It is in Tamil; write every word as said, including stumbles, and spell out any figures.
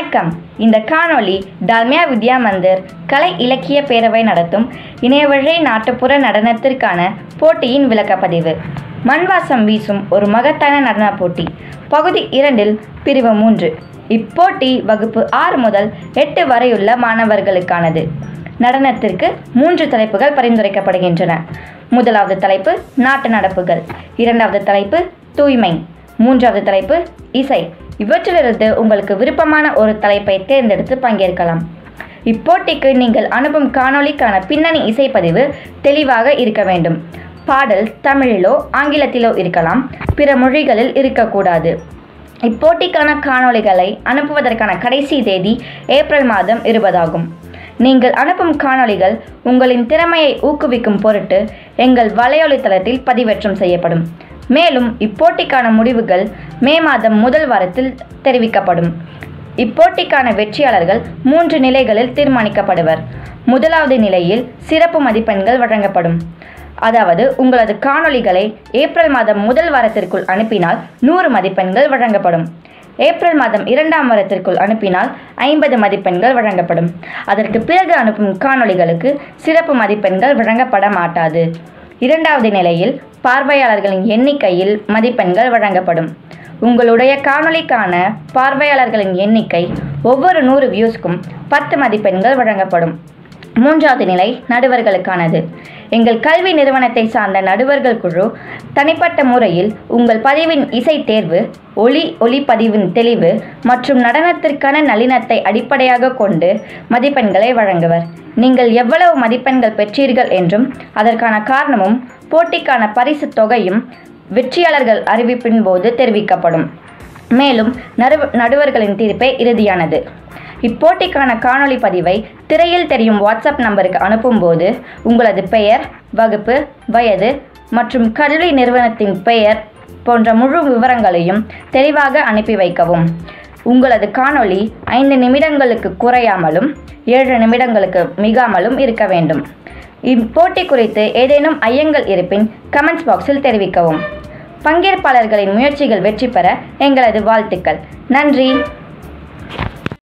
வணக்கம். இந்த காணொளி டால்மியா வித்யா மந்திர் கலை இலக்கிய பேரவை நடத்தும் இணையவழி நாட்டுப்புற நடனத்திற்கான போட்டியின் விளக்கப்பதிவு. மண்வாசம் வீசும் ஒரு மகத்தான நடன போட்டி பகுதி இரண்டில் பிரிவு மூன்று. இப்போட்டி வகுப்பு ஆறு முதல் எட்டு வரையுள்ள மாணவர்களுக்கானது. நடனத்திற்கு மூன்று தலைப்புகள் பரிந்துரைக்கப்படுகின்றன. முதலாவது தலைப்பு நாட்டு நடப்புகள், இரண்டாவது தலைப்பு தூய்மை, மூன்றாவது தலைப்பு இசை. இவற்றிலிருந்து உங்களுக்கு விருப்பமான ஒரு தலைப்பை தேர்ந்தெடுத்து பங்கேற்கலாம். இப்போட்டிக்கு நீங்கள் அனுப்பும் காணொளிக்கான பின்னணி இசைப்பதிவு தெளிவாக இருக்க வேண்டும். பாடல் தமிழிலோ ஆங்கிலத்திலோ இருக்கலாம், பிற மொழிகளில் இருக்கக்கூடாது. இப்போட்டிக்கான காணொளிகளை அனுப்புவதற்கான கடைசி தேதி ஏப்ரல் மாதம் இருபதாகும். நீங்கள் அனுப்பும் காணொளிகள் உங்களின் திறமையை ஊக்குவிக்கும் பொருட்டு எங்கள் வலையொலி தளத்தில் பதிவேற்றம் செய்யப்படும். மேலும் இப்போட்டிக்கான முடிவுகள் மே மாதம் முதல் வாரத்தில் தெரிவிக்கப்படும். இப்போட்டிக்கான வெற்றியாளர்கள் மூன்று நிலைகளில் தீர்மானிக்கப்படுவர். முதலாவது நிலையில் சிறப்பு மதிப்பெண்கள் வழங்கப்படும். அதாவது உங்களது காணொளிகளை ஏப்ரல் மாதம் முதல் வாரத்திற்குள் அனுப்பினால் நூறு மதிப்பெண்கள் வழங்கப்படும். ஏப்ரல் மாதம் இரண்டாம் வாரத்திற்குள் அனுப்பினால் ஐம்பது மதிப்பெண்கள் வழங்கப்படும். அதற்கு பிறகு அனுப்பும் காணொளிகளுக்கு சிறப்பு மதிப்பெண்கள் வழங்கப்பட மாட்டாது. இரண்டாவது நிலையில் பார்வையாளர்களின் எண்ணிக்கையில் மதிப்பெண்கள் வழங்கப்படும். உங்களுடைய காணொளிக்கான பார்வையாளர்களின் எண்ணிக்கை ஒவ்வொரு நூறு வியூஸ்க்கும் பத்து மதிப்பெண்கள் வழங்கப்படும். மூன்றாவது நிலை நடுவர்களுக்கானது. எங்கள் கல்வி நிறுவனத்தை சார்ந்த நடுவர்கள் குழு தனிப்பட்ட முறையில் உங்கள் பதிவின் இசை தேர்வு, ஒலி ஒளிப்பதிவின் தெளிவு மற்றும் நடனத்திற்கான நளினத்தை அடிப்படையாக கொண்டு மதிப்பெண்களை வழங்குவர். நீங்கள் எவ்வளவு மதிப்பெண்கள் பெற்றீர்கள் என்றும் அதற்கான காரணமும் போட்டிக்கான பரிசு தொகையும் வெற்றியாளர்கள் அறிவிப்பின் போது தெரிவிக்கப்படும். மேலும் நடு நடுவர்களின் தீர்ப்பே இறுதியானது. இப்போட்டிக்கான காணொளி பதிவை திரையில் தெரியும் வாட்ஸ்அப் நம்பருக்கு அனுப்பும்போது உங்களது பெயர், வகுப்பு, வயது மற்றும் கல்வி நிறுவனத்தின் பெயர் போன்ற முழு விவரங்களையும் தெளிவாக அனுப்பி வைக்கவும். உங்களது காணொளி ஐந்து நிமிடங்களுக்கு குறையாமலும் ஏழு நிமிடங்களுக்கு மிகாமலும் இருக்க வேண்டும். இப்போட்டி குறித்து ஏதேனும் ஐயங்கள் இருப்பின் கமெண்ட்ஸ் பாக்ஸில் தெரிவிக்கவும். பங்கேற்பாளர்களின் முயற்சிகள் வெற்றி பெற எங்களது வாழ்த்துக்கள். நன்றி.